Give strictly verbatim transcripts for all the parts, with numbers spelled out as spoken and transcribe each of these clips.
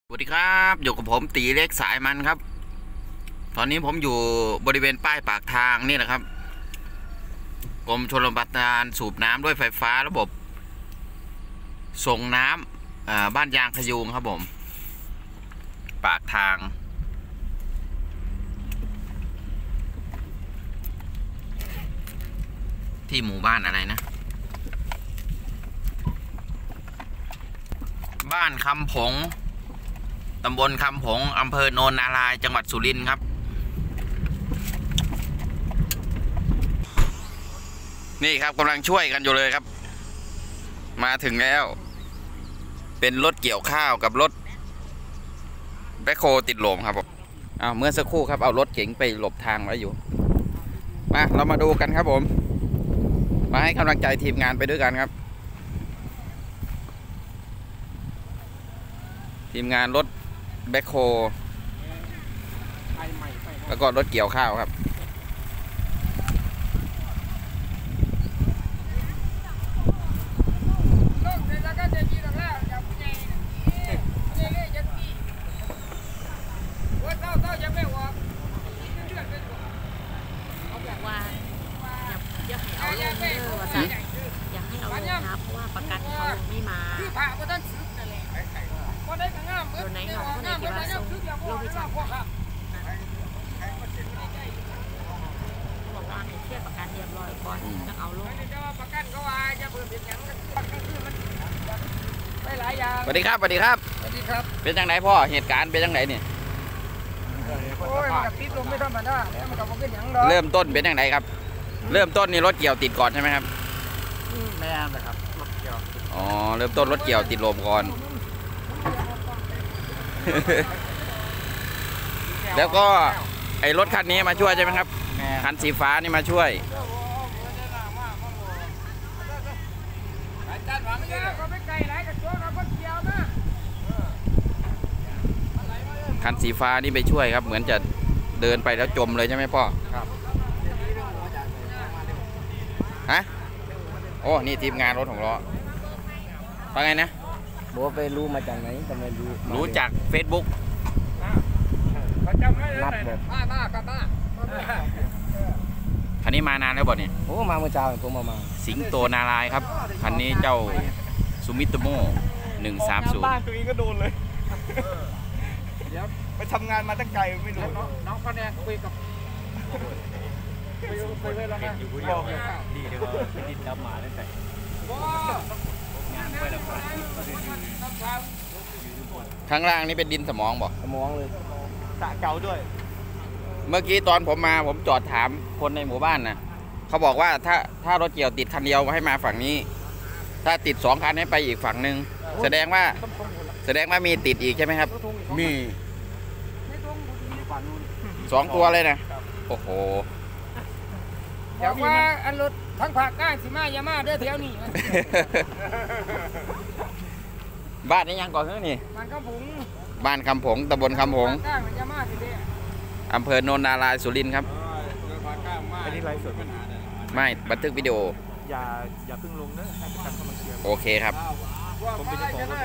สวัสดีครับอยู่กับผมตีเล็กสายมันครับ ตอนนี้ผมอยู่บริเวณป้ายปากทางนี่แหละครับกรมชลประทานสูบน้ำด้วยไฟฟ้าระบบส่งน้ำบ้านยางพยูงครับผมปากทางที่หมู่บ้านอะไรนะบ้านคำผงตำบลคำผงอำเภอโนนนารายจังหวัดสุรินทร์ครับนี่ครับกำลังช่วยกันอยู่เลยครับมาถึงแล้วเป็นรถเกี่ยวข้าวกับรถแบ็คโฮติดลมครับผมอ้าวเมื่อสักครู่ครับเอารถเก๋งไปหลบทางไว้อยู่มาเรามาดูกันครับผมมาให้กำลังใจทีมงานไปด้วยกันครับทีมงานรถแบ็คโฮแล้วก็รถเกี่ยวข้าวครับอยากให้เอาลงเด้อว่าสันอยากให้เอาลงนะเพราะว่าประกันเขาไม่มาตัวไหนน้องคนไหนที่ว่าส่งโลกวิชาบอกว่าให้เทียบประกันเรียบร้อยก่อนจะเอาลงสวัสดีครับสวัสดีครับสวัสดีครับเป็นจังไหนพ่อเหตุการณ์เป็นจังไหนเนี่ยโอ้ยมันกับปิดลมไม่ธรรมดาแล้วมันกับมันเป็นอย่างดอกเริ่มต้นเป็นจังไหนครับเริ่มต้นนี่รถเกี่ยวติดก่อนใช่ไหมครับแม่นะครับรถเกี่ยวอ๋อเริ่มต้นรถเกี่ยวติดลมก่อน แล้วก็ไอ้รถคันนี้มาช่วยใช่ไหมครับคันสีฟ้านี่มาช่วยคันสีฟ้านี่ไปช่วยครับเหมือนจะเดินไปแล้วจมเลยใช่ไหมพ่อครับฮะโอ้นี่ทีมงานรถของล้อว่าไงนะบอกว่าไปรู้มาจากไหนก็ไม่รู้รู้จาก เฟซบุ๊กนัดแบบมามากับมาคันนี้มานานแล้วบ่เนี่ยโอ้มาเมื่อเช้าผมมามาสิงโตนารายครับคันนี้เจ้าซูมิโตโม่หนึ่งสามศูนย์บ้านตัวเองก็โดนเลยไปทำงานมาตั้งไกลไม่รู้น้องคนนี้คุยกับคุยคุยเลยแล้วนะบอกดีเดี๋ยวไปดินดำหมาได้ใส่งานไปแล้วข้างล่างนี่เป็นดินสมองบ่สมองเลยสระเก่าด้วยเมื่อกี้ตอนผมมาผมจอดถามคนในหมู่บ้านนะเขาบอกว่าถ้าถ้ารถเกี่ยวติดคันเดียวให้มาฝั่งนี้ถ้าติดสองคันให้ไปอีกฝั่งหนึ่งแสดงว่าแสดงว่ามีติดอีกใช่ไหมครับมีสองตัวเลยนะโอ้โหเดี๋ยวว่าอันรถทั้งภาคกลางสิมายามาเด้อแถวนี้บ้านนี้ยังก่อนนี่บ้านคำผงบ้านคำผงตำบลคำผงอำเภอโนนนารายสุรินทร์ครับไม่ได้ไลฟ์สดไม่บันทึกวิดีโออย่าอย่าเพิ่งลงนะให้ประกันเข้ามาเคลียร์โอเคครับผมเป็นเจ้าของรถ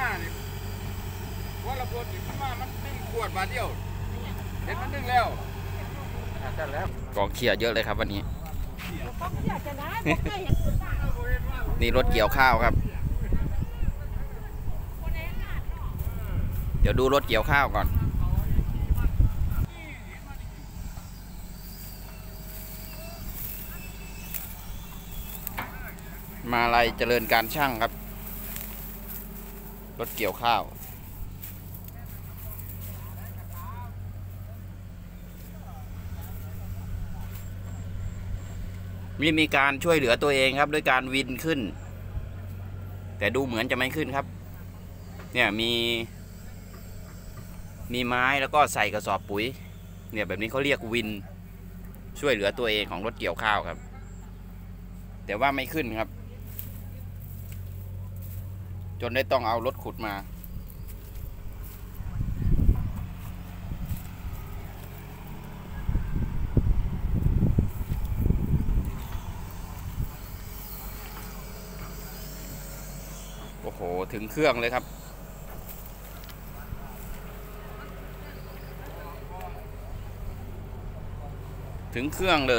ว่าระบบติดมามันดึงขวดมาเดียวเด็ดมันดึงแล้วกองเชียร์เยอะเลยครับวันนี้นี่รถเกี่ยวข้าวครับเดี๋ยวดูรถเกี่ยวข้าวก่อนมาลัยเจริญการช่างครับรถเกี่ยวข้าวมีมีการช่วยเหลือตัวเองครับด้วยการวินขึ้นแต่ดูเหมือนจะไม่ขึ้นครับเนี่ยมีมีไม้แล้วก็ใส่กระสอบปุ๋ยเนี่ยแบบนี้เขาเรียกวินช่วยเหลือตัวเองของรถเกี่ยวข้าวครับแต่ว่าไม่ขึ้นครับจนได้ต้องเอารถขุดมาโอ้โหถึงเครื่องเลยครับถึงเครื่องเลย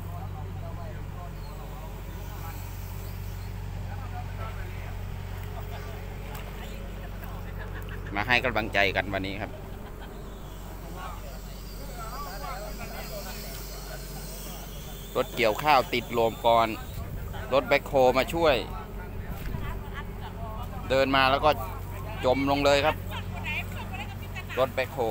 มาให้กำลังใจกันวันนี้ครับรถเกี่ยวข้าวติดโลมก่อนรถแบ็คโฮมาช่วยเดินมาแล้วก็จมลงเลยครับรถแบ็คโฮ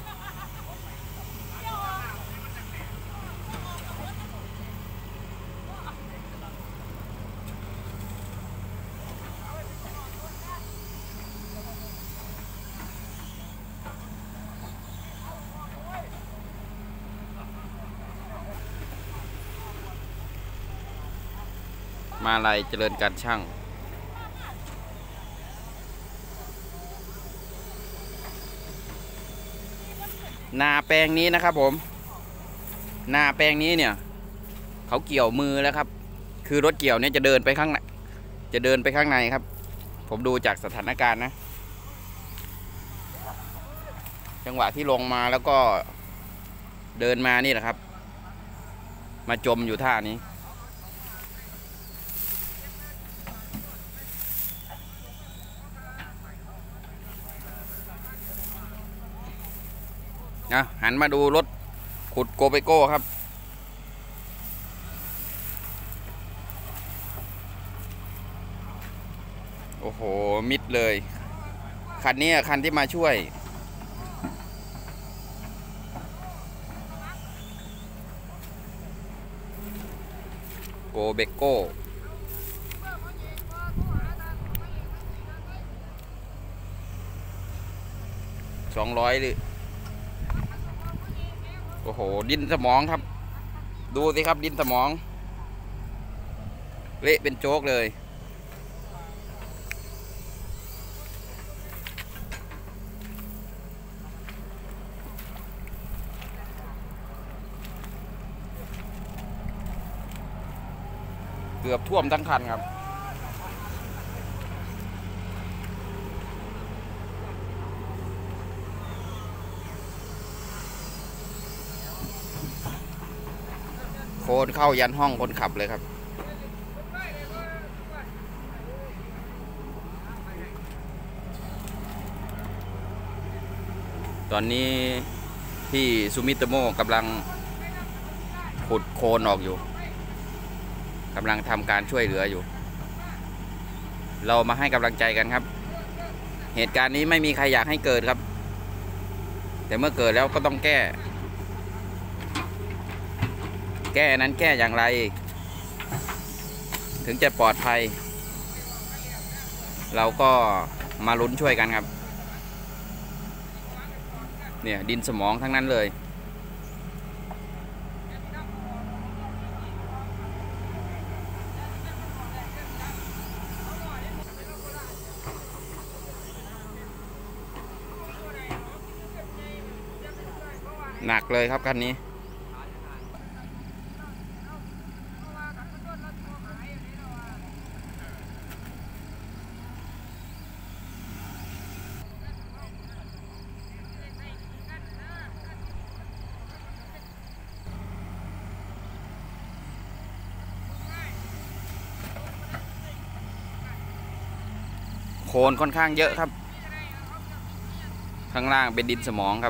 มาลัยเจริญการช่างนาแปลงนี้นะครับผมนาแปลงนี้เนี่ยเขาเกี่ยวมือแล้วครับคือรถเกี่ยวเนี่ยจะเดินไปข้างในจะเดินไปข้างในครับผมดูจากสถานการณ์นะจังหวะที่ลงมาแล้วก็เดินมานี่แหละครับมาจมอยู่ท่านี้นะหันมาดูรถขุดโกเบโก้ครับโอ้โหมิดเลยคันนี้คันที่มาช่วยโกเบโก้สองร้อยหรือโอ้โหดินสมองครับดูสิครับดินสมองเละเป็นโจ๊กเลยเกือบท่วมทั้งคันครับโคนเข้ายันห้องคนขับเลยครับตอนนี้ที่ซูมิโตโมกำลังขุดโคนออกอยู่กำลังทำการช่วยเหลืออยู่เรามาให้กำลังใจกันครับเหตุการณ์นี้ไม่มีใครอยากให้เกิดครับแต่เมื่อเกิดแล้วก็ต้องแก้แก้นั้นแก้อย่างไรถึงจะปลอดภัยเราก็มาลุ้นช่วยกันครับเนี่ยดินสมองทั้งนั้นเลยหนักเลยครับคันนี้โคลนค่อนข้างเยอะครับข้างล่างเป็นดินสมองครับ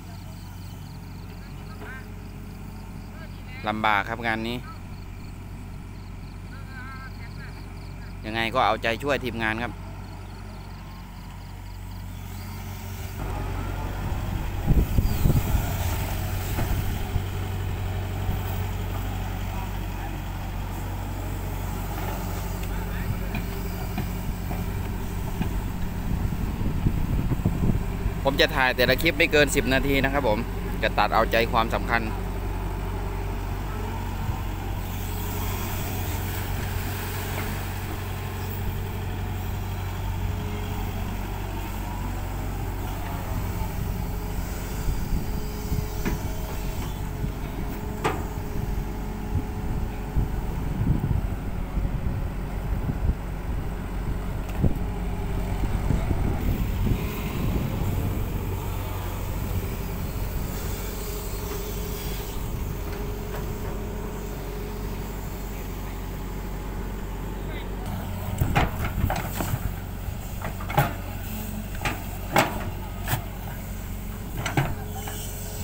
ลำบากครับงานนี้ยังไงก็เอาใจช่วยทีมงานครับผมจะถ่ายแต่ละคลิปไม่เกินสิบนาทีนะครับผมจะตัดเอาใจความสำคัญ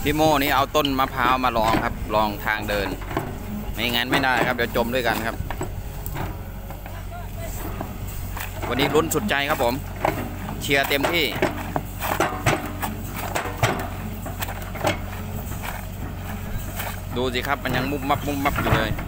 พี่โมนี่เอาต้นมะพร้าวมาลองครับลองทางเดิน ไม่งั้นไม่ได้ครับเดี๋ยวจมด้วยกันครับ วันนี้ลุ้นสุดใจครับผมเชียร์เต็มที่ดูสิครับมันยังมุบมับมุบมับอยู่เลย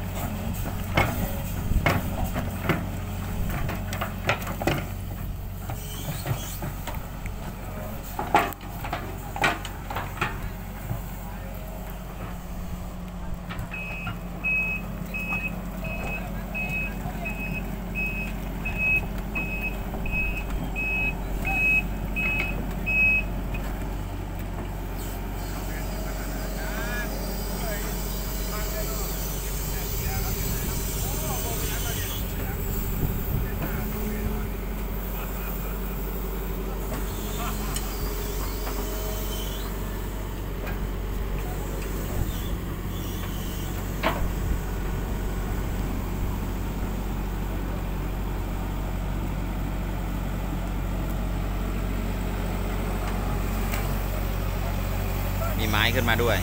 มีไม้ขึ้นมาด้วย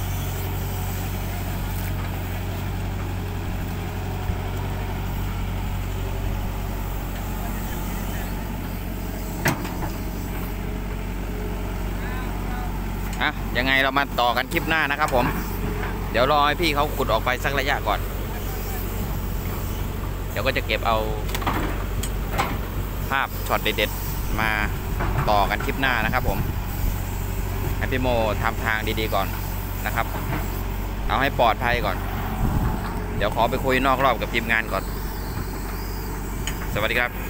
อ่ะยังไงเรามาต่อกันคลิปหน้านะครับผมเดี๋ยวรอให้พี่เขาขุดออกไปสักระยะก่อนเดี๋ยวก็จะเก็บเอาภาพช็อตเด็ดๆมาต่อกันคลิปหน้านะครับผมให้พี่โมทำทางดีๆก่อนนะครับเอาให้ปลอดภัยก่อนเดี๋ยวขอไปคุยนอกรอบกับทีมงานก่อนสวัสดีครับ